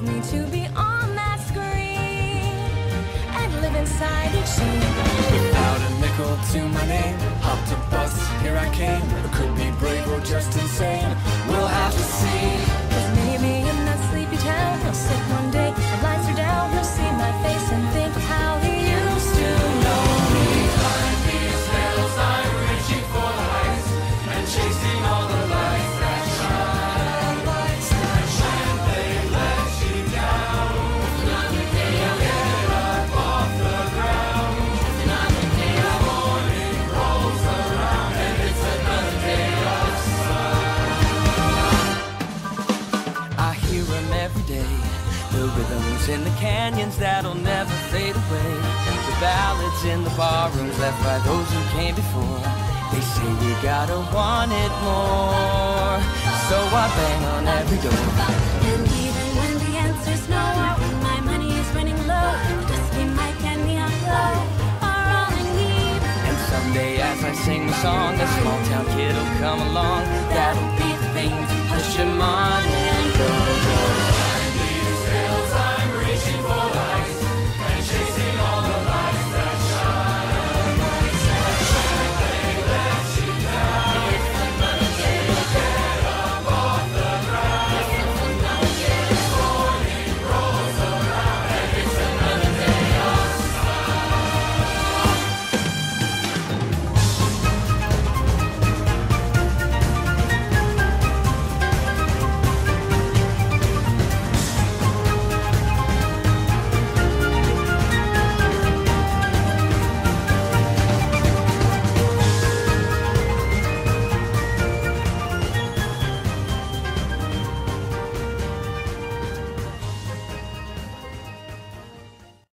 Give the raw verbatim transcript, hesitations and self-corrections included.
told me to be on that screen and live inside each scene. Without a nickel to my name, hopped a bus, here I came. I could be brave or just insane, we'll have to see. Cause maybe in that sleepy town he'll sit one day, the lights are down, he'll see my face and think of how he used to know me. Behind these hills I'm reaching for the heights and chasing all the lights that shine. Lights that shine, they let you down. Another day I'll get up off the ground. Another day the morning rolls around and it's another day of sun. I hear them every day, the rhythms in the canyons that'll never fade away, the ballads in the barrooms left by those who came before. They say we gotta want it more, so I bang on every door. And even when the answer's no, or when my money is running low, the dusty mic and neon glow are all I need. And someday as I sing the song, a small town kid'll come along, that'll be the thing to push him on.